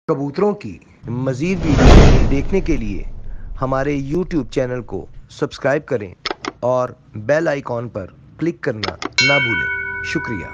कबूतरों की मज़ीद वीडियो देखने के लिए हमारे YouTube चैनल को सब्सक्राइब करें और बेल आइकॉन पर क्लिक करना ना भूलें। शुक्रिया।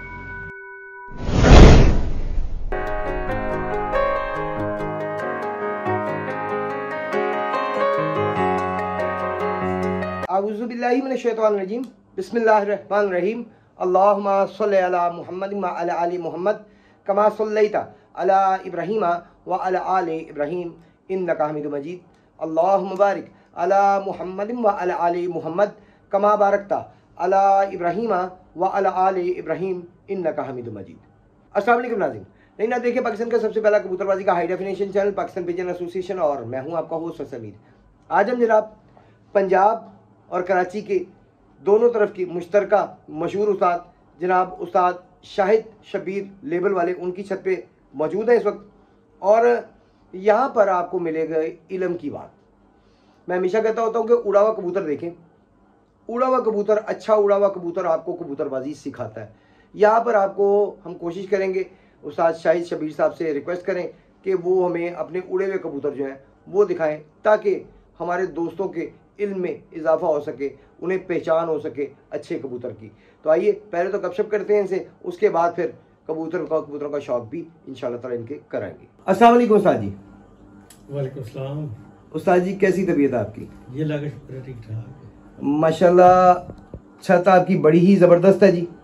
अऊज़ु बिल्लाहि मिनश शैतानिर रजीम। बिस्मिल्लाहिर रहमानिर रहीम। अल्लाहुम्मा सल्लि अला मुहम्मद व अला आलि मुहम्मद कमा सल्लैता अला इब्राहीम व अला आलि इब्राहीम इन्नका हमीदुम मजीद। अल्लाहुम्मा बारिक अला मुहम्मद व अला आलि मुहम्मद कमा बारकता अला इब्राहीम व अला आलि इब्राहीम इन्नका हमीदुम मजीद। अस्सलाम वालेकुम नाज़रीन, नहीं ना देखिए पाकिस्तान का सबसे पहला कबूतरबाजी का high definition channel Pakistan pigeon association, और मैं हूं आपका होस्ट समीर। आज हम जनाब पंजाब और कराची के दोनों तरफ की मुश्तरका मशहूर उस्ताद जनाब उस्ताद शाहिद शब्बीर लेबल वाले उनकी छत पे मौजूद है इस वक्त, और यहाँ पर आपको मिलेगा इल्म की बात। मैं हमेशा कहता होता हूँ कि उड़ा हुआ कबूतर देखें, उड़ा हुआ कबूतर, अच्छा उड़ा हुआ कबूतर आपको कबूतरबाजी सिखाता है। यहाँ पर आपको हम कोशिश करेंगे, उस्ताद शाहिद शब्बीर साहब से रिक्वेस्ट करें कि वो हमें अपने उड़े हुए कबूतर जो हैं वो दिखाएं, ताकि हमारे दोस्तों के इल्म में इजाफा हो सके, उन्हें पहचान हो सके अच्छे कबूतर की। तो आइए पहले तो गपशप करते हैं इनसे, उसके बाद फिर कबूतरों का शौक भी इंशाल्लाह ताला इनके कराएंगे। अस्सलाम वालेकुम उस्ताद जी। वालेकुम सलाम। उस्ताद जी कैसी तबीयत है आपकी? ये लगा शुक्र है, ठीक ठाक माशाल्लाह। छत आपकी बड़ी ही ज़बरदस्त है जी,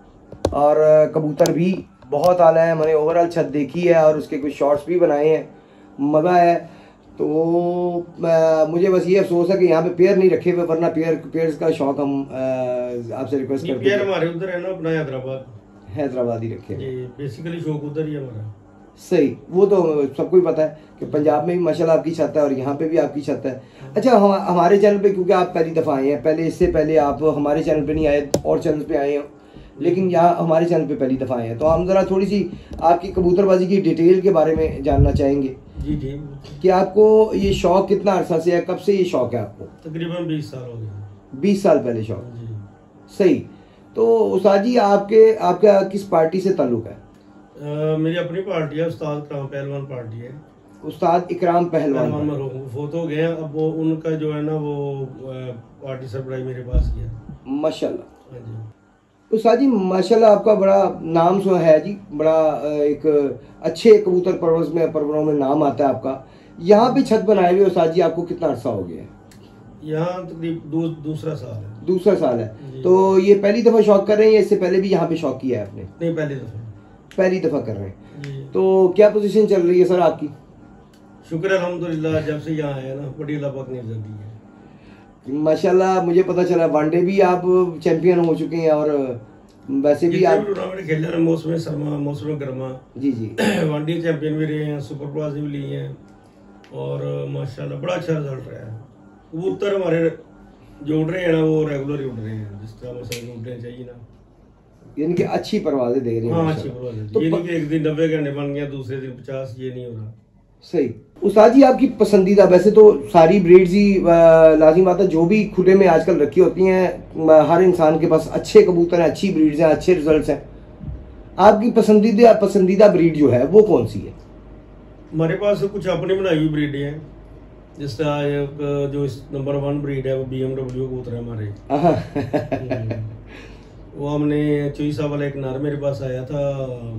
और कबूतर भी बहुत आला है। मैंने ओवरऑल छत देखी है और उसके कुछ शॉट्स भी बनाए हैं, मज़ा है। तो मुझे बस ये अफसोस है कि यहाँ पे पेयर नहीं रखे हुए, वरना पेयर्स का शौक हम आपसे रिक्वेस्ट करते हैं। पेयर हमारे उधर है ना, अपना हैदराबाद ही रखे जी, बेसिकली शौक उधर ही है हमारा। सही, वो तो सबको ही पता है कि पंजाब में भी माशाल्लाह आपकी छत है और यहाँ पे भी आपकी छत है। अच्छा, हमारे चैनल पे क्योंकि आप पहली दफ़ा आए हैं, पहले इससे पहले आप हमारे चैनल पे नहीं आए और चैनल पे आए हैं, लेकिन यहाँ हमारे चैनल पे पहली दफ़ा आए हैं, तो हम ज़रा थोड़ी सी आपकी कबूतरबाजी की डिटेल के बारे में जानना चाहेंगे। जी जी। कि आपको ये शौक कितना अरसा से है, कब से ये शौक है आपको? तकरीबन 20 साल हो गए। 20 साल पहले शौक जी। सही। तो उस्ताद जी आपका किस पार्टी से ताल्लुक है? मेरी अपनी पार्टी है, उस्ताद इकराम पहलवान पार्टी है। उस्ताद इकराम पहलवान फोत हो गए हैं, अब वो उनका जो है ना वो पार्टी सरबराही मेरे पास ही है माशाल्लाह। हाँ जी। उस्ताद जी माशाल्लाह आपका बड़ा नाम सो है जी, बड़ा एक अच्छे कबूतर परवरों में नाम आता है आपका। यहाँ पे छत बनाए हुए उस्ताद जी आपको कितना अरसा हो गया है? यहाँ तकरीबन दूसरा साल है। दूसरा साल है। तो ये पहली दफ़ा शौक कर रहे हैं या इससे पहले भी यहाँ पे शौक किया है आपने? नहीं, पहली दफ़ा कर रहे हैं। तो क्या पोजीशन चल रही है सर आपकी? शुक्र अल्हम्दुलिल्लाह, जब से यहाँ आया ना बड़ी अल्लाह पाक ने इज्जत दी है माशाल्लाह। मुझे पता चला वनडे भी आप चैंपियन हो चुके हैं, और वैसे भी आप टूर्नामेंट खेले हैं, मौसम सरमा मौसम गर्मा। जी जी। वनडे चैंपियन भी रहे हैं, सुपर प्लास भी लिए हैं, और माशाल्लाह बड़ा अच्छा रिजल्ट रहा है। कबूतर हमारे जो उड़ रहे हैं ना वो रेगुलर ही उड़ रहे हैं, जिस तरह मसलन उड़ने चाहिए ना, यानी कि अच्छी परवाज़ें दे रही हैं। हाँ, अच्छी परवाज़ें। तो ये नहीं कि एक दिन 90 घंटे बन गया, दूसरे दिन 50, ये नहीं हो रहा। सही। उस्ताद जी आपकी पसंदीदा, वैसे तो सारी ब्रीड्स ही लाजिम बात है, जो भी खुले में आजकल रखी होती हैं, हर इंसान के पास अच्छे कबूतर हैं, अच्छी ब्रीड्स हैं, अच्छे रिजल्ट्स हैं। आपकी पसंदीदा ब्रीड जो है वो कौन सी है? हमारे पास कुछ अपनी बनाई हुई ब्रीडें हैं, जिस तरह जो नंबर 1 ब्रीड है वो BMW कबूतर है हमारे। वो हमने चोईसा वाला एक नर मेरे पास आया था,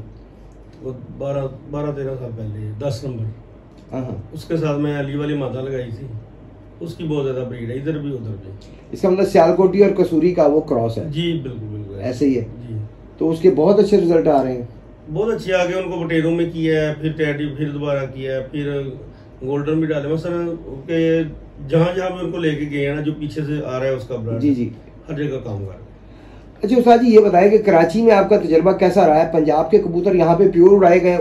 वो 12-13 साल पहले, 10 नंबर। उसके साथ मैं अली वाली माता लगाई थी, उसकी बहुत ज्यादा ब्रीड है इधर भी उधर भी। इसका मतलब सियालकोटी और कसूरी का वो क्रॉस है? जी बिल्कुल ऐसे ही है जी। तो उसके बहुत अच्छे रिजल्ट आ रहे हैं, बहुत अच्छे आ गए। उनको बटेरों में किया है, फिर टैडी फिर दोबारा किया है, फिर गोल्डन भी डाले। मसलन के जहाँ जहाँ भी उनको लेके गए हैं ना, जो पीछे से आ रहा है उसका ब्रांड, जी जी, हर जगह काम कर रहा है। अच्छा उस्ताद जी ये बताएं कि कराची में आपका तजर्बा कैसा रहा है? पंजाब के कबूतर यहाँ पे प्योर उड़ाए गए,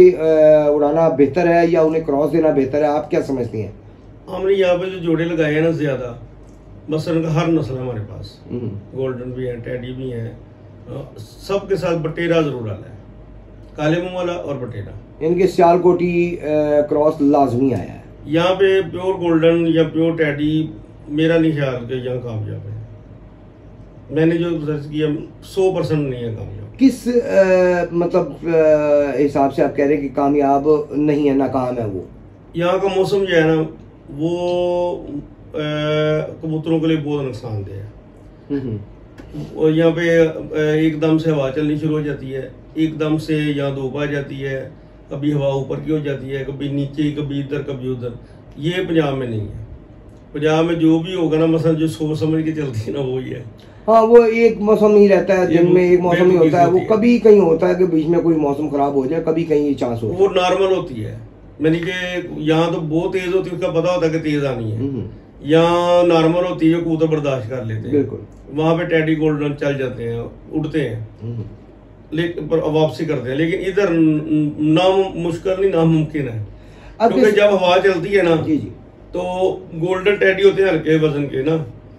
उड़ाना बेहतर है या उन्हें क्रॉस देना बेहतर है, आप क्या समझती हैं? हमने यहाँ पे जो जोड़े लगाए हैं ना ज्यादा, मसलन का हर नस्ल है हमारे पास, गोल्डन भी है, टैडी भी है, सबके साथ बटेरा जरूर डाला है, काले मुंह वाला और बटेरा। इनके सियालकोटी क्रॉस लाजमी आया है। यहाँ पे प्योर गोल्डन या प्योर टैडी मेरा नहीं ख्याल कि यहाँ कामयाब है। मैंने जो रिसर्च किया 100% नहीं है कामयाब। किस मतलब हिसाब से आप कह रहे हैं कि कामयाब नहीं है, नाकाम है वो? यहाँ का मौसम जो है ना वो कबूतरों के लिए बहुत नुकसानदेह है। और यहाँ पे एकदम से हवा चलनी शुरू हो जाती है, एकदम से यहाँ धूप आ जाती है, कभी हवा ऊपर की हो जाती है, कभी नीचे, कभी इधर कभी उधर। ये पंजाब में नहीं है। पंजाब में जो भी होगा ना, मसलन जो सोच समझ के चलती है ना, वो ही है। हाँ, वो एक मौसम ही रहता है, दिन में एक मौसम ही होता है। वो कभी कहीं होता है कि बीच में कोई मौसम खराब हो जाए, कभी कहीं चांस हो, वो नॉर्मल होती है। मैंने कि यहाँ तो बहुत तेज होती है, उसका पता होता है कि तेज आनी है। यहाँ नॉर्मल होती है, कबूतर बर्दाश्त कर लेते हैं। बिल्कुल। वहाँ पे टेडी गोल्डन चल जाते हैं, उड़ते हैं, लेकिन वापसी करते हैं। लेकिन इधर ना मुश्किल नहीं, नामुमकिन है। क्योंकि जब हवा चलती है ना जी जी, तो गोल्डन टेडी होते हैं हल्के वजन के ना,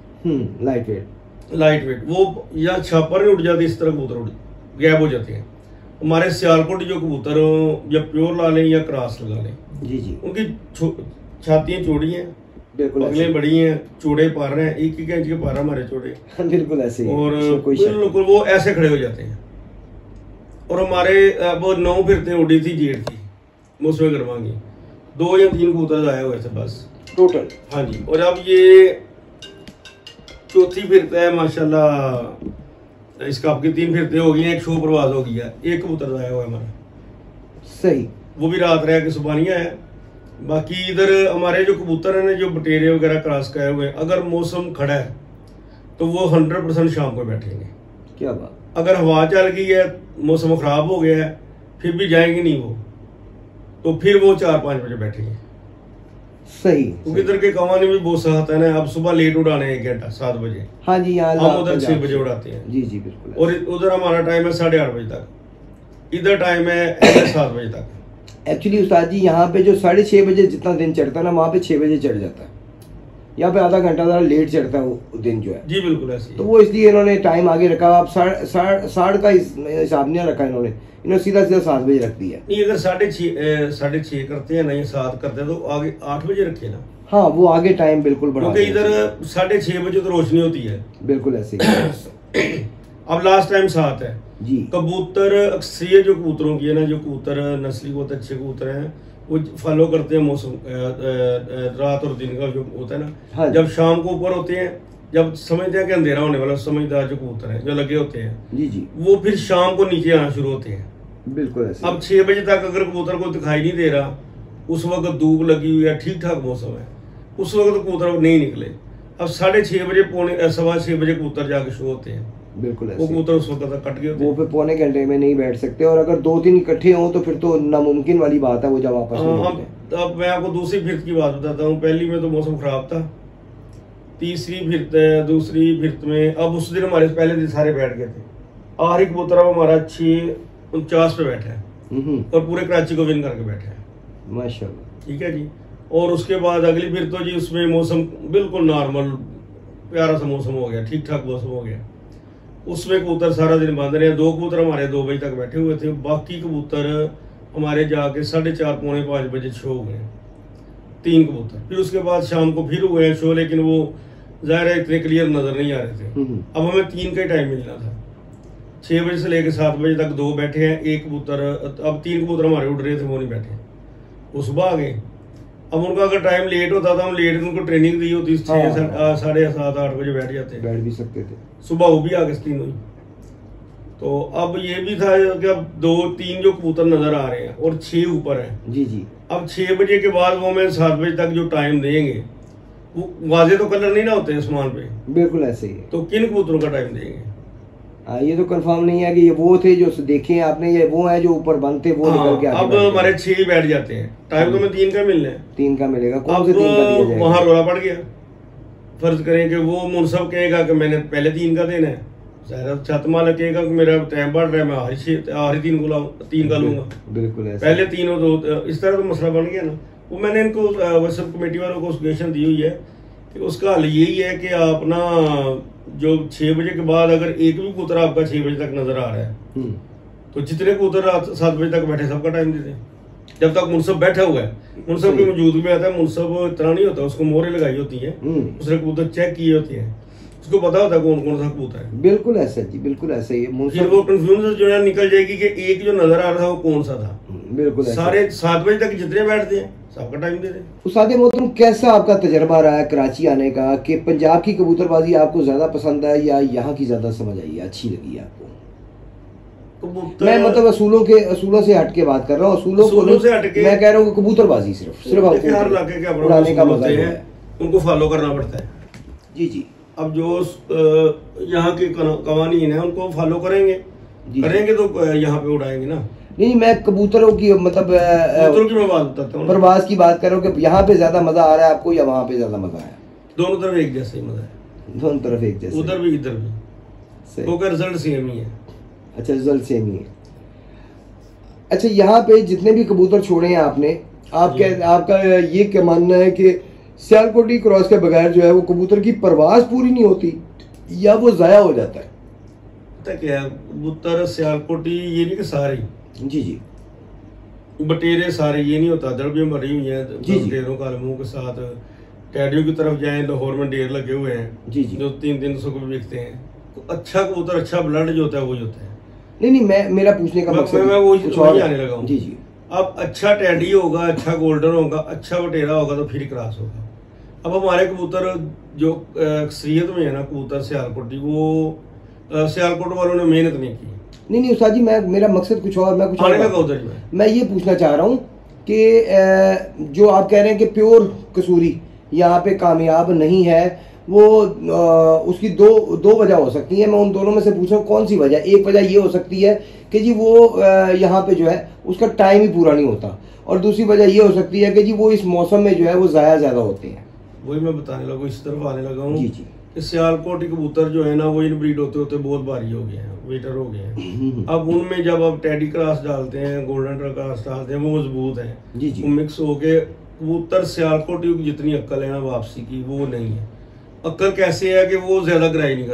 लाइट वेट, वो या छापर नहीं उड़ जाती, इस तरह कबूतर गैप हो जाते हैं। हमारे सियालकोट जो कबूतर या प्योर ला लें या क्रॉस लगा लें, जी जी, उनकी छातियां चौड़ी हैं, पगलें बड़ी हैं, चौड़े पर हैं, 1-1 इंच के पर हमारे चौड़े, बिल्कुल ऐसे, और बिल्कुल वो ऐसे खड़े हो जाते हैं। और हमारे वो 9 फिरते उड़ी थी जेठ की, मौसम गर्मा की, 2 या 3 कबूतर आए हुए थे बस टोटल। हाँ जी। और अब ये चौथी फिरता है माशाल्लाह, इसका आपकी 3 फिरते हो गई हैं, एक शो प्रवास हो गया, 1 कबूतर आया हुआ है हमारा। सही। वो भी रात रह के सुबह नहीं आया। बाकी इधर हमारे जो कबूतर हैं जो बटेरे वगैरह क्रॉस कराए हुए हैं, अगर मौसम खड़ा है तो वो 100% शाम को बैठेंगे। क्या बात। अगर हवा चल गई है, मौसम खराब हो गया है, फिर भी जाएंगे नहीं वो, तो फिर वो 4-5 बजे बैठेंगे। सही। क्योंकि इधर के कवानी भी बहुत साथ है ना। अब सुबह लेट उड़ाने 1 घंटा 7 बजे। हाँ जी, यहाँ हम उधर 6 बजे उड़ाते हैं। जी जी बिल्कुल। और उधर हमारा टाइम है 8:30 बजे तक, इधर टाइम है 7 बजे तक। एक्चुअली उस्ताद जी, यहाँ पे जो 6:30 बजे जितना दिन चढ़ता है ना, वहाँ पे 6 बजे चढ़ जाता है। यहाँ पे आधा घंटा ज़रा लेट चढ़ता है वो दिन जो है। जी बिल्कुल ऐसे। तो वो इसलिए इन्होंने टाइम आगे रखा। आप 7:30 का हिसाब नहीं रखा इन्होंने सीधा 7 बजे रख दिया। नहीं, अगर 6:30 करते हैं ना, 7 करते हैं, तो आगे 8 बजे रखे ना। हाँ, वो आगे टाइम बिल्कुल बढ़ा, क्योंकि इधर 6:30 बजे तो रोशनी होती है। बिल्कुल ऐसे। अब लास्ट टाइम 7 है जी। कबूतर अक्सरियत जो कबूतरों की है ना, जो कबूतर नस्ली बहुत अच्छे कबूतर हैं, वो फॉलो करते हैं मौसम, रात और दिन का जो होता है ना। हाँ, जब शाम को ऊपर होते हैं, जब समझते हैं कि अंधेरा होने वाला, समझदार जो कबूतर है जो लगे होते हैं जी जी, वो फिर शाम को नीचे आना शुरू होते हैं। बिल्कुल ऐसे। अब 6 बजे तक अगर कबूतर को दिखाई नहीं दे रहा, उस वक्त धूप लगी हुई है, ठीक ठाक मौसम है, उस वक्त कबूतर नहीं निकले। अब 6:30 बजे, 6:15 बजे कबूतर जाके शो होते हैं। बिल्कुल ऐसे। वो कबूतर उस वक्त तक कट गए, वो फिर पौने घंटे में नहीं बैठ सकते। और अगर 2-3 इकट्ठे हों तो फिर तो नामुमकिन वाली बात है वो जब वापस नहीं। अब मैं आपको दूसरी फिरत की बात बताता हूँ। पहली में तो मौसम खराब था, तीसरी फिरत, दूसरी फिरत में अब उस दिन हमारे पहले दिन सारे बैठ गए थे। आखिरी कबूतर अब हमारा 6:49 पे बैठा है और पूरे कराची को विन करके बैठा है माशाल्लाह। ठीक है जी। और उसके बाद अगली फिर तो जी उसमें मौसम बिल्कुल नॉर्मल प्यारा सा मौसम हो गया, ठीक ठाक मौसम हो गया। उसमें कबूतर सारा दिन बंद रहे। 2 कबूतर हमारे 2 बजे तक बैठे हुए थे, बाकी कबूतर हमारे जाके 4:30-4:45 बजे शो हो गए, 3 कबूतर। फिर उसके बाद शाम को फिर हुए शो, लेकिन वो ज़ाहिर है इतने क्लियर नजर नहीं आ रहे थे। अब हमें 3 का ही टाइम मिलना था। 6 बजे से लेकर 7 बजे तक 2 बैठे हैं, 1 कबूतर, अब 3 कबूतर हमारे उड़ रहे थे, वो नहीं बैठे, वो सुबह आ गए। अब उनका अगर टाइम लेट होता था, हम लेट उनको ट्रेनिंग दी होती, 6-7-8 बजे बैठ जाते, बैठ भी सकते थे, सुबह वो भी आ गए 3 बजे। तो अब ये भी था कि अब 2-3 जो कबूतर नजर आ रहे हैं और 6 ऊपर है जी जी। अब 6 बजे के बाद वो मैं 7 बजे तक जो टाइम देंगे, वो वाजे तो कलर नहीं ना होते आसमान पे, बिल्कुल ऐसे ही। तो किन कबूतरों का टाइम देंगे? ये तो कंफर्म नहीं है कि ये वो थे जो देखे आपने, ये वो है जो ऊपर बंद थे, वो निकल के अब हमारे 6 बैठ जाते हैं। टाइम तो मैं 3 का मिलना है, 3 का मिलेगा। कौन से 3 का दिया जाएगा? वहां रोला पड़ गया। फर्ज करें कि वो मुनसब कहेगा कि मैंने पहले 3 का देना है, छत मालिक कहेगा कि मेरा टाइम बढ़ रहा है, मैं आखिरी 3 का लूंगा, बिल्कुल ऐसे। पहले 3 हो तो इस तरह तो मसला बन गया ना। वो मैंने इनको सब कमेटी वालों को सजेशन दी हुई है कि उसका हल यही है कि आप ना जो 6 बजे के बाद अगर एक भी कबूतर आपका 6 बजे तक नजर आ रहा है, तो जितने कबूतर 7 बजे तक बैठे सबका टाइम दे दें, जब तक मुनसब बैठा हुआ है। मुनसब की मौजूद में आता है, मुनसब इतना नहीं होता, उसको मोहरें लगाई होती है, उसने कबूतर चेक किए होते हैं, उसको पता होता है कौन कौन सा कबूतर है। बिल्कुल ऐसा जी, बिल्कुल ऐसा ही है। फिर वो कंफ्यूजन जो है निकल जाएगी कि एक जो नजर आ रहा था वो कौन सा था। बिल्कुल सारे 7 बजे तक जितने बैठते हैं सबका टाइम दे रहे हैं। उस्ताद मोहतरम, कैसा आपका तजर्बा रहा है कराची आने का, कि पंजाब की कबूतरबाजी आपको ज्यादा पसंद है या यहाँ की ज्यादा समझ आई है, अच्छी लगी है आपको? मैं मतलब असूलों से हट के बात कर रहा हूँ, असूलों से हट के मैं कह रहा हूँ कबूतरबाजी सिर्फ हर इलाके के उड़ाने का मजा है, उनको फॉलो करना पड़ता है। जी जी। अब जो यहाँ के कवानीन है उनको फॉलो करेंगे तो यहाँ पे उड़ाएंगे ना। नहीं, मैं कबूतरों की मतलब कबूतरों की मैं बात बताता हूँ, प्रवास की बात कर रहा हूँ कि यहाँ पे ज्यादा मजा आ रहा है आपको या वहाँ पे ज्यादा मजा आया? दोनों तरफ एक जैसे ही मजा है। दोनों तरफ एक जैसे, उधर भी इधर भी, क्योंकि रिजल्ट सेम ही है। अच्छा, रिजल्ट सेम ही है। अच्छा, यहाँ पे जितने भी कबूतर छोड़े हैं आपने, आपका ये क्या मानना है कि सियालकोटी क्रॉस के बगैर जो है वो कबूतर की परवास पूरी नहीं होती या वो जाया हो जाता है? पता क्या है, कबूतर सियालकोटी ये नहीं कि सारे, जी जी, बटेरे सारे ये नहीं होता, दड़बियां भरी हुई हैं बटेरों कालमों के साथ। टैडियों की तरफ जाएं, लाहौर में ढेर लगे हुए हैं जी जी, जो 300 को भी बिकते हैं। तो अच्छा कबूतर, अच्छा ब्लड जो होता है वही होता है। नहीं, मेरा पूछने का मकसद मैं वही आने लगा हूँ। जी जी। अब अच्छा टैडी होगा, अच्छा गोल्डन होगा, अच्छा बटेरा होगा तो फिर क्रॉस होगा। अब हमारे कबूतर जो अक्सरियत में है ना कबूतर सियालकोटी, वो सियालकोट वालों ने मेहनत नहीं की। नहीं उस्ताद जी, मेरा मकसद कुछ और, मैं कुछ और मैं ये पूछना चाह रहा हूँ कि जो आप कह रहे हैं कि प्योर कसूरी यहाँ पे कामयाब नहीं है, वो उसकी दो वजह हो सकती है। मैं उन दोनों में से पूछ रहा हूँ कौन सी वजह? एक वजह ये हो सकती है कि जी वो यहाँ पे जो है उसका टाइम ही पूरा नहीं होता, और दूसरी वजह ये हो सकती है कि जी वो इस मौसम में जो है वो ज़ाया ज़्यादा होते हैं। वही मैं बताने लगा, इस तरफ आने लगा हूँ जी जी। सियालकोटी कबूतर जो है ना वो इन ब्रीड होते होते बहुत भारी हो गए हैं, वेटर हो गए हैं। अब उनमें जब आप टेडी क्रॉस डालते हैं, गोल्डन क्रॉस डालते हैं, वो मजबूत है जी जी, वो मिक्स हो के कबूतर सियालकोटी की जितनी अक्ल है ना वापसी की, वो नहीं है। अक्ल कैसे है कि वो ज्यादा ग्राई नहीं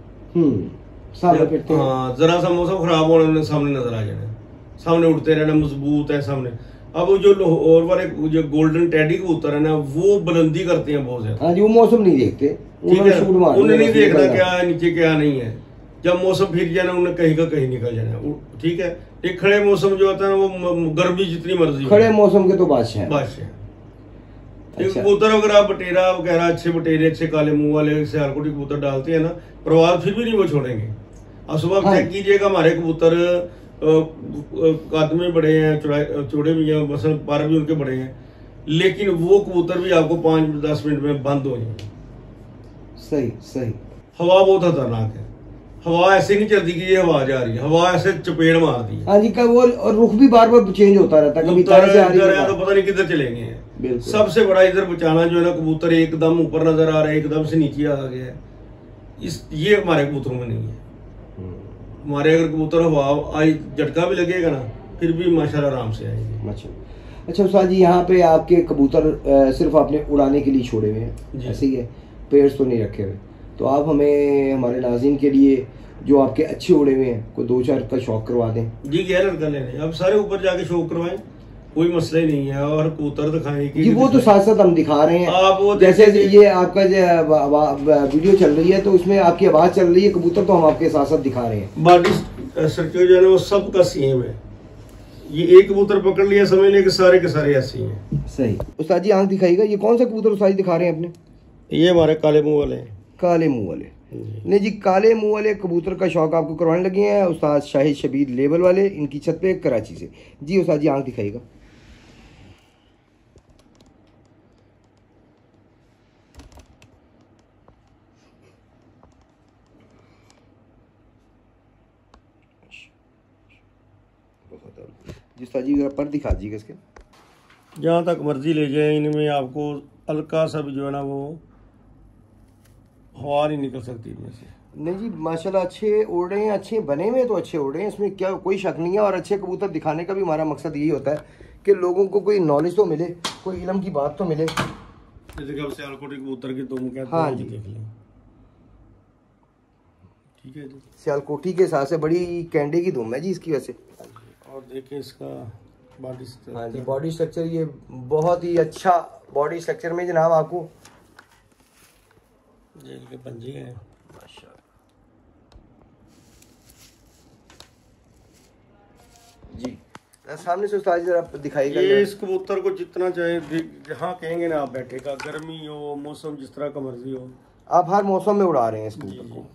करते। हाँ, जरा सा मौसम खराब होने सामने नजर आ जाना, सामने उड़ते रहना, मजबूत है सामने। अब जो लाहौर वाले जो गोल्डन टैडी कबूतर है ना वो बुलंदी करते हैं बहुत ज्यादा। हाँ जी, वो मौसम नहीं देखते, उन्हें नहीं देखना क्या है नीचे क्या नहीं है। जब मौसम फिर जाना उन्हें कहीं का कहीं निकल जाना, ठीक है। एक खड़े मौसम जो होता है ना वो गर्मी जितनी मर्जी, खड़े मौसम के तो बादशाह। अच्छा। कबूतर अगर आप बटेरा वगैरह अच्छे बटेरे, अच्छे काले मुंह वाले सियालकोटी कबूतर डालते हैं ना, प्रवास फिर भी नहीं वो छोड़ेंगे। अब सुबह चेक कीजिएगा, हमारे कबूतर कद में बड़े हैं, चौड़े भी हैं, मसल पर भी उनके बड़े हैं, लेकिन वो कबूतर भी आपको 5-10 मिनट में बंद हो जाएंगे। सही। हवा बहुत खतरनाक है, हवा ऐसे नहीं चलती कि ये हवा जा रही है, हवा ऐसे चपेट मारती है। हाँ जी, वो रुख भी बार बार चेंज होता रहता है, कभी इधर से आ रही है तो पता नहीं किधर चलेंगे। सबसे बड़ा इधर बचाना जो है ना, कबूतर एकदम ऊपर नजर आ रहा है, एकदम से नीचे आ गया है, ये हमारे कबूतरों में नहीं है। हमारे अगर कबूतर हवा आई झटका भी लगेगा ना फिर भी माशाल्लाह आराम से आएंगे। अच्छा उस्ताद जी, यहाँ पे आपके कबूतर सिर्फ आपने उड़ाने के लिए छोड़े हुए हैं, ऐसे ही है, पेयर्स तो नहीं रखे हुए? तो आप हमें हमारे नाज़रीन के लिए जो आपके अच्छे उड़े हुए हैं कोई 2-4 का शौक करवा दें। जी, क्या लड़का लेने, अब सारे ऊपर जाके शौक करवाएं, कोई मसला ही नहीं है। और कबूतर दिखाएं कि वो तो साथ साथ हम दिखा रहे हैं। आप वो जैसे ये आपका जो वीडियो चल रही है तो उसमें आपकी आवाज़ चल रही है, कबूतर तो हम आपके साथ साथ दिखा रहे हैं। बॉडी स्ट्रक्चर जो है वो सबका सेम है। ये एक कबूतर पकड़ लिया समझ लिया कि सारे के सारे ऐसे ही हैं। सही। उस्ताद जी आंख दिखाइएगा, ये कौन सा कबूतर उस्ताद जी दिखा रहे हैं अपने? ये हमारे काले मुंह वाले हैं। काले मुंह वाले, नहीं जी, काले मुंह वाले कबूतर का शौक आपको करवाने लगे हैं उस्ताद शाहिद शबीर लेबल वाले, इनकी छत पे कराची से। जी उस्ताद जी आंख दिखाइएगा। जी उस्ताद जी जरा पर दिखा दीजिएगा इसके। जहाँ तक मर्जी ले जाए, इनमें आपको हल्का सा भी जो है ना वो हवा नहीं निकल सकती इनमें से। नहीं जी, माशाल्लाह अच्छे उड़ रहे हैं, अच्छे बने हुए तो अच्छे उड़ रहे हैं, इसमें क्या कोई शक नहीं है। और अच्छे कबूतर दिखाने का भी हमारा मकसद यही होता है कि लोगों को कोई नॉलेज तो मिले, कोई इल्म की बात तो मिले। जैसे कि अब सियालकोटी कबूतर की तुम कहते हाँ हैं, जी देख लें, ठीक है जी। सियालकोटी के हिसाब से बड़ी कैंडे की धूम है जी इसकी वजह से। और देखिए इसका बॉडी स्ट्रक्चर। हाँ जी, बॉडी स्ट्रक्चर ये बहुत ही अच्छा बॉडी स्ट्रक्चर में जनाब आपको जेल के पंजे हैं। जी सामने से उस्ताद जी जरा दिखाइएगा। ये इस कबूतर को जितना चाहे जहाँ कहेंगे ना आप बैठेगा, गर्मी हो मौसम जिस तरह का मर्जी हो, आप हर मौसम में उड़ा रहे हैं इस कबूतर को।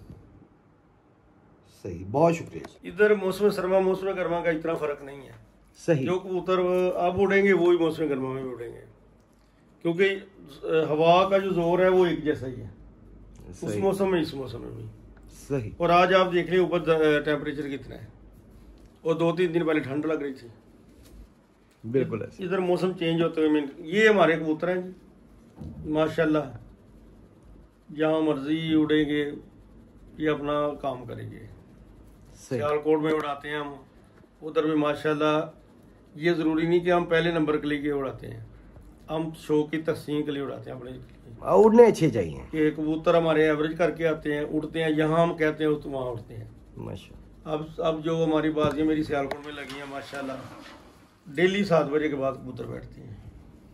सही, बहुत शुक्रिया। इधर मौसम सरमा मौसम गर्मा का इतना फर्क नहीं है। सही, जो कबूतर अब उड़ेंगे वही मौसम गर्मा में भी उड़ेंगे, क्योंकि हवा का जो जोर है वो एक जैसा ही है, उस मौसम में इस मौसम में भी। सही। और आज आप देख रहे ऊपर टेम्परेचर कितना है, और 2-3 दिन पहले ठंड लग रही थी। बिल्कुल इधर मौसम चेंज होते हुए ये हमारे कबूतर हैं जी माशाल्लाह, जहाँ मर्जी उड़ेंगे, ये अपना काम करेंगे। सियालकोट में उड़ाते हैं हम, उधर भी माशाल्लाह। ये ज़रूरी नहीं कि हम पहले नंबर के लिए उड़ाते हैं, हम शो की तस्सीन के लिए उड़ाते हैं, अपने उड़ने अच्छे चाहिए कि कबूतर हमारे एवरेज करके आते हैं, उड़ते हैं, यहाँ हम कहते हैं तो वहाँ उड़ते हैं माशाल्लाह। अब जो हमारी बाजियाँ मेरी सियालकोट में लगी हैं माशाल्लाह, डेली 7 बजे के बाद कबूतर बैठती हैं।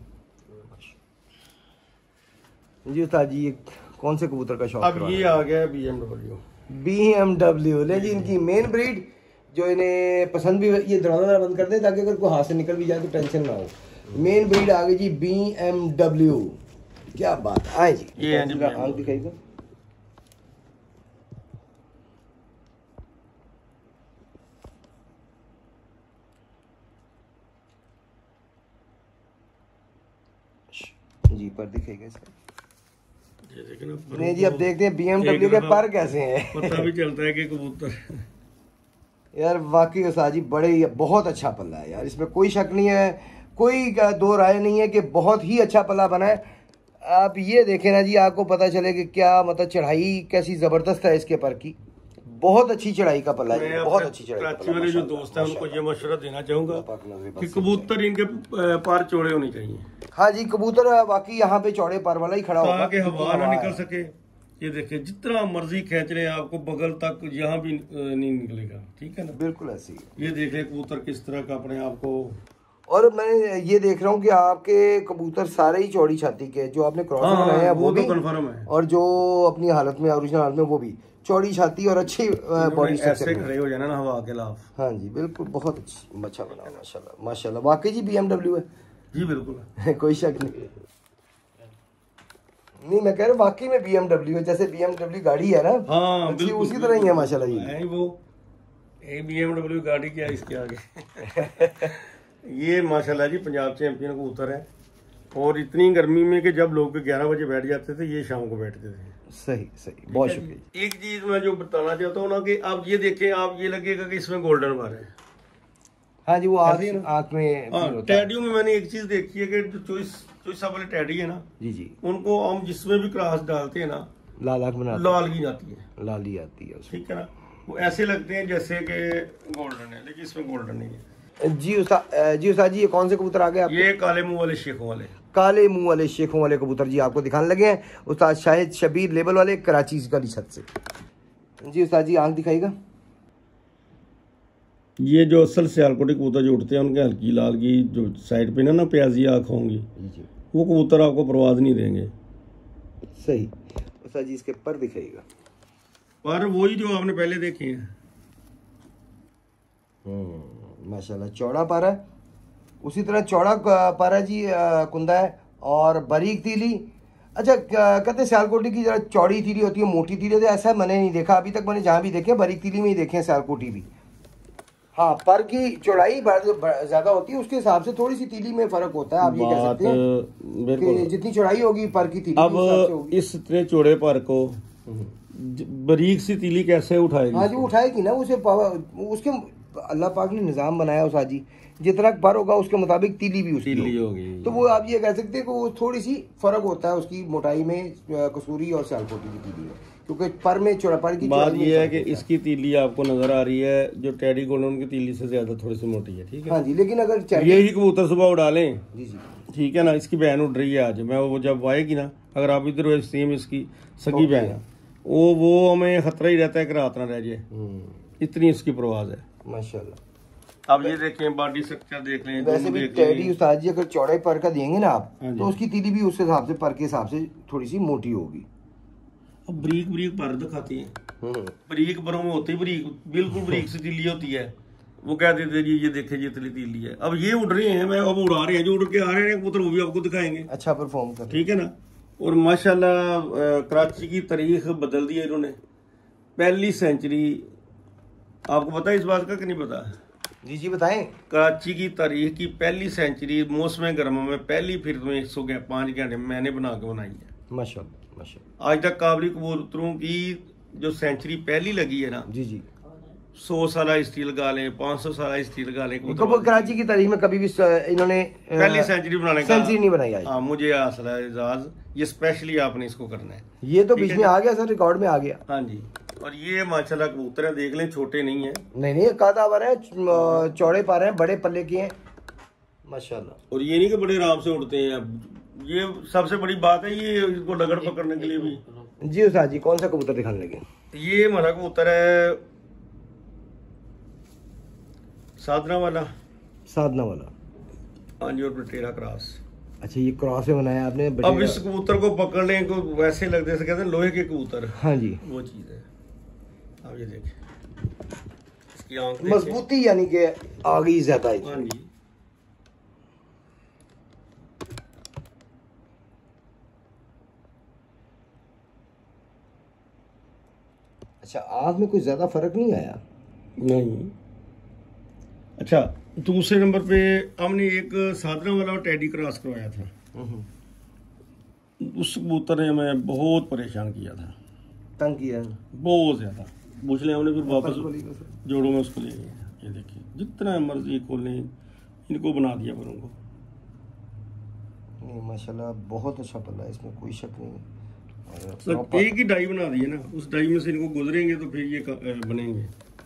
जी उस्ताद जी, ये कौन से कबूतर का शौक? अब ये आ गया है BMW ले जी, इनकी मेन ब्रीड जो इन्हें पसंद भी। ये दरवाजा बंद कर दें ताकि अगर कोई हाथ से निकल भी जाए तो टेंशन ना हो। मेन ब्रीड आ गई जी BMW। क्या बात, आए जी, ये आंख दिखाइएगा। जी पर दिखेगा इसका। नहीं जी, अब देखते हैं BMW के पर कैसे हैं। पता भी चलता है कि कबूतर यार वाकई उस्ताद जी बड़े बहुत अच्छा पल्ला है यार, इसमें कोई शक नहीं है, कोई दो राय नहीं है कि बहुत ही अच्छा पल्ला बना है। आप ये देखें ना जी, आपको पता चले कि क्या मतलब चढ़ाई कैसी जबरदस्त है इसके पर की। बहुत अच्छी चढ़ाई का पल्ला है, बहुत अच्छी चढ़ाई। कराची वाले जो दोस्त हैं उनको ये मशवरा देना चाहूंगा कि कबूतर इनके पर चौड़े होने चाहिए। हाँ जी, कबूतर वाकई यहाँ पे चौड़े पर वाला ही खड़ा होगा ताकि हवा ना निकल सके। ये देखिए जितना मर्जी खींच रहे हैं आपको बगल तक यहाँ भी नहीं निकलेगा, ठीक है ना। बिल्कुल ऐसी है। ये देख रहे कबूतर किस तरह का अपने आप को। और मैं ये देख रहा हूँ कि आपके कबूतर सारे ही चौड़ी छाती के, जो आपने क्रॉस बनाए हैं वो भी कंफर्म है, और जो अपनी हालत में ओरिजिनल हालत में वो भी चौड़ी छाती और अच्छी बॉडी स्ट्रक्चर खड़े हो जाना ना हवा के खिलाफ। हाँ जी बिल्कुल, बहुत अच्छा बना माशाल्लाह माशाल्लाह। वाकई जी BMW है जी, बिल्कुल कोई शक नहीं, मैं कह रहा हूँ वाकई में BMW है, जैसे BMW गाड़ी है ना। हाँ उसी तरह ही है माशाल्लाह जी। वो BMW गाड़ी क्या इसके आगे। ये माशाल्लाह जी पंजाब चैंपियन कबूतर है, और इतनी गर्मी में कि जब लोग 11 बजे बैठ जाते थे, ये शाम को बैठते थे। सही सही, बहुत शुक्रिया। एक चीज मैं जो बताना चाहता हूँ ना कि आप ये देखें, आप ये लगेगा कि इसमें गोल्डन बार है। हाँ जी, वो आँख में टैडियों में मैंने एक चीज देखी है कि जो चॉइस वाले टैडी है ना जी जी, उनको हम जिसमें भी क्रॉस डालते हैं ना, लाल आँख बनाते, लाल की जाती है, लाली आती है, ठीक है ना। वो ऐसे लगते हैं जैसे कि गोल्डन है, लेकिन इसमें गोल्डन नहीं है। जी उस्ताद जी, ये कौन से कबूतर आ गए आपके? ये काले मुंह वाले शेखों वाले, काले मुंह वाले शेखों वाले कबूतर जी आपको दिखाने लगे हैं उस्ताद शाहिद शबीर लेबल वाले, कराची का छत से। जी उस्ताद जी, आंख दिखाइएगा। ये जो असल सियालकोटी कबूतर जो उठते हैं उनके हल्की लाल की जो साइड पे ना प्याजी आँख होंगी, वो कबूतर आपको परवाज नहीं देंगे। सही उस्ताद जी, इसके पर दिखाइएगा। पर वही जो आपने पहले देखे हैं। माशाल्लाह चौड़ा पर है, उसी तरह चौड़ा पर है जी, कुंदा है और बारीक तीली। अच्छा, कहते हैं सियालकोटी की जरा चौड़ी तीली होती है, मोटी तीली होती है, ऐसा मैंने नहीं देखा अभी तक। मैंने जहाँ भी देखे बारीक तीली में ही देखे हैं सियालकोटी भी। हाँ, पर की चौड़ाई ज्यादा होती है, उसके हिसाब से थोड़ी सी तीली में फर्क होता है। आप ये कह सकते हैं कि जितनी चौड़ाई होगी पर की तीली अब इस इतने चौड़े पर को बारीक सी तीली कैसे उठाएगी? हाँ जी, उठाएगी ना उसे, उसके अल्लाह पाक ने निज़ाम बनाया उस्ताद जी, जितना पर होगा उसके मुताबिक तीली भी उसकी होगी। तो वो आप ये कह सकते हैं कि वो थोड़ी सी फर्क होता है उसकी मोटाई में, कसूरी और सियालकोटी की तीली में, क्योंकि पर में चौड़ा पर की बात ये है कि इसकी तीली आपको नजर आ रही है जो टेडी गोल्डन की तीली से ज्यादा थोड़ी सी मोटी है, ठीक है। हाँ जी, लेकिन अगर यही कबूतर सुबह उड़ा लें, जी जी, ठीक है ना, इसकी बहन उड़ रही है आज, मैं वो जब आएगी ना, अगर आप इधर सेम इसकी सगी बहन है, वो हमें खतरा ही रहता है कि रात ना रह जाए, इतनी इसकी प्रवाज है माशाल्लाह। अब ये देखें बॉडी स्ट्रक्चर देख लें। वैसे भी टेडी उस्ताद जी अगर चौड़े पर का देंगे ना आप, तो उसकी तीली भी उस हिसाब से पर के हिसाब से थोड़ी सी मोटी होगी। अब बरीक पर दिखाती है, बरीक परों में होती है, बरीक बिल्कुल बरीक सी तीली होती है, वो कह देते जी ये देखे जी इतनी तीली है। अब ये उड़ रहे हैं, मैं अब उड़ा रहे हैं, जो उड़ के आ रहे हैं कबूतर वो भी आपको दिखाएंगे। अच्छा परफॉर्म कर, ठीक है ना। और माशाल्लाह कराची की तारीख बदल दी है इन्होंने। पहली सेंचुरी, आपको पता है इस बात का कि नहीं पता? जी जी बताएं। कराची की तारीख की पहली सेंचुरी मौसम गर्मा में पहली फिर में 105 घंटे मैंने बना के बनाई है। माशाल्लाह माशाल्लाह। आज तक काबली कबूतरों की जो सेंचुरी पहली लगी है ना, जी जी 100 साल हिस्ट्री लगा लें, 500 साल हिस्ट्री लगा लें, कराची की तारीख में कभी भी इन्होंने पहली सेंचुरी बनाने का सेंचुरी नहीं बनाई आज। हाँ, मुझे हासिल है एजाज, ये स्पेशली आपने इसको करना है। ये तो बीच में आ गया सर, रिकॉर्ड में आ गया। हाँ जी। और ये माशाल्लाह कबूतर है, देख लें, छोटे नहीं है। नहीं कादा पर है, चौड़े पर हैं, बड़े पल्ले के हैं माशाल्लाह। और ये नहीं कि बड़े आराम से उड़ते हैं। अब ये सबसे बड़ी बात है, ये इसको डगर पकड़ने के लिए भी। जी उस्ताद जी, कौन सा कबूतर दिखाने लगे? ये हमारा कबूतर है साधना वाला। साधना वाला, हाँ जी। और बटेरा क्रॉस। अच्छा, ये क्रॉस में बनाया आपने? अब इस कबूतर को पकड़ लें को वैसे लगते से कहते हैं लोहे के कबूतर। हाँ जी, वो चीज है। अब ये देखें, इसकी आंख मजबूती यानी कि आ गई ज्यादा। हाँ जी। अच्छा, आंख में कोई ज्यादा फर्क नहीं आया? नहीं। अच्छा, दूसरे नंबर पे हमने एक साधना वाला और टेडी क्रॉस करवाया था। उस कबूतर ने हमें बहुत परेशान किया था, तंग किया बहुत ज्यादा। बुझले हमने फिर वापस जोड़ों में उसको ले गए। ये देखिए, जितना मर्जी खोलें, इनको बना दिया पर उनको। नहीं माशाल्लाह बहुत अच्छा पल्ला है, इसमें कोई शक नहीं। तो एक ही डाई बना दी है ना, उस डाई में से इनको गुजरेंगे तो फिर ये बनेंगे।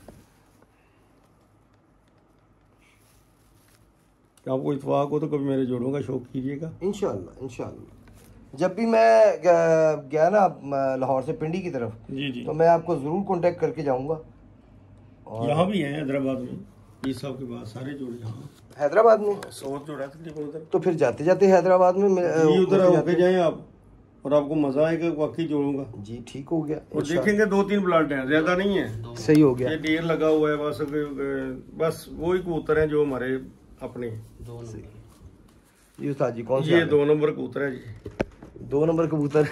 आपको इत्फाक हो तो कभी मेरे जोड़ों का शौक कीजिएगा। इंशाल्लाह इंशाल्लाह। जब भी मैं गया ना लाहौर से पिंडी की तरफ, जी जी, तो मैं आपको जरूर कांटेक्ट करके जाऊंगा। और यहाँ भी हैं हैदराबाद में, ये साहब के पास सारे जोड़े यहाँ हैदराबाद में 100 जोड़ा तकरीबन उधर। तो फिर जाते जाते हैदराबाद में उधर होके जाएं आप, और आपको मजा आएगा वाकई जोड़ूंगा। जी ठीक हो गया। और देखेंगे 2-3 प्लांट हैं, ज्यादा नहीं है। सही हो गया। ये ढेर लगा हुआ है, बस वही कबूतर हैं जो हमारे अपने। जी उस्ताद जी, कौन सा? ये 2 नंबर कबूतर है जी। 2 नंबर कबूतर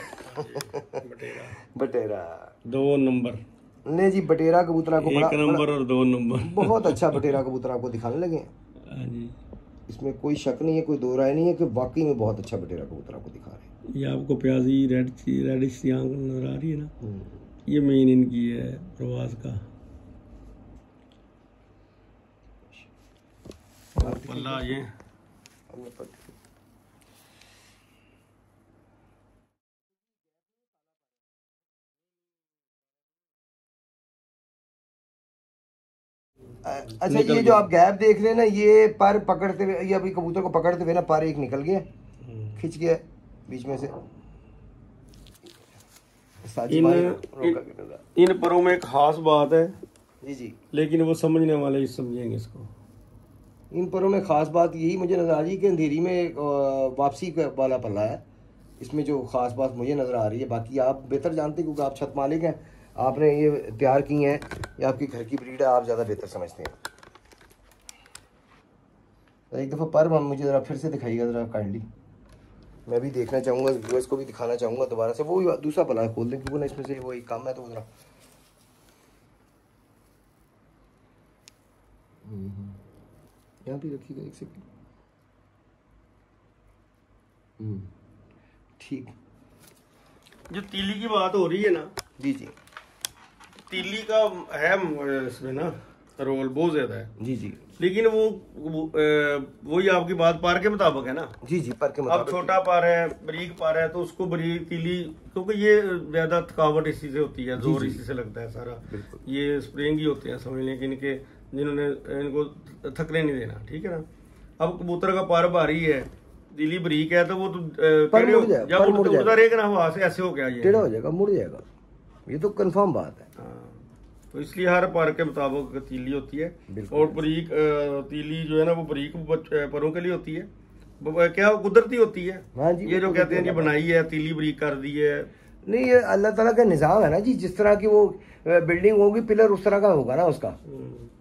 बटेरा 2 नंबर। नहीं जी, बटेरा कबूतर को 1 नंबर और 2 नंबर बहुत अच्छा बटेरा कबूतर आपको दिखाने लगे। हाँ जी, इसमें कोई शक नहीं है, कोई दो राय नहीं है कि वाकई में बहुत अच्छा बटेरा कबूतर आपको दिखा रहे हैं। ये आपको प्याजी रेडिश सी आंख नजर आ रही है ना, ये मेन इनकी है प्रवास का पल्ला। ये अच्छा, ये जो आप गैप देख रहे हैं ना, ये पर पकड़ते हुए, ये अभी कबूतर को पकड़ते हुए ना पर एक निकल गया, खिंच गया बीच में से। इन परों में एक खास बात है जी जी, लेकिन वो समझने वाले समझेंगे इसको। इन परों में खास बात यही मुझे नजर आ रही है कि अंधेरी में एक वापसी वाला पल्ला है, इसमें जो खास बात मुझे नजर आ रही है। बाकी आप बेहतर जानते हैं क्योंकि आप छत मालिक हैं, आपने ये तैयार की हैं, ये आपकी घर की ब्रीड है, आप ज़्यादा बेहतर समझते हैं। एक दफ़ा पर मुझे ज़रा फिर से दिखाइएगा ज़रा काइंडली, मैं भी देखना चाहूँगा, व्यूअर्स को भी दिखाना चाहूँगा दोबारा से। वो दूसरा पला खोल दें क्योंकि ना इसमें से वही कम है, तो ज़रा यहाँ भी रखिएगा एक सेकंड। ठीक। जो तीली की बात हो रही है ना, जी जी, तीली का है इसमें ना रोल बहुत ज्यादा है। जी जी, लेकिन वो वही आपकी बात पार के मुताबिक है ना। जी जी, पर के मुताबिक। अब छोटा पार है, बारीक पार है, तो उसको बारीक तीली, क्योंकि ये ज्यादा थकावट इसी से होती है, जोर इसी से लगता है सारा। ये स्प्रिंग ही होते हैं, समझ लें कि इनके, जिन्होंने इनको थकने नहीं देना, ठीक है ना। अब कबूतर का पर भारी है, तीली बारीक है, तो वो तो उड़ता रहेगा ना हवा से, ऐसे हो गया, ये टेढ़ा हो जाएगा, मुड़ जाएगा, ये तो कंफर्म बात है। तो इसलिए हर पर के मुताबिक तीली होती है। और बारीक तीली जो है ना, वो बारीक परों के लिए होती है, क्या वो कुदरती होती है। हाँ जी, ये जो कहते हैं जी बनाई है, तीली बारीक कर दी है, नहीं, ये अल्लाह ताला का निज़ाम है ना जी। जिस तरह की वो बिल्डिंग होगी, पिलर उस तरह का होगा ना उसका।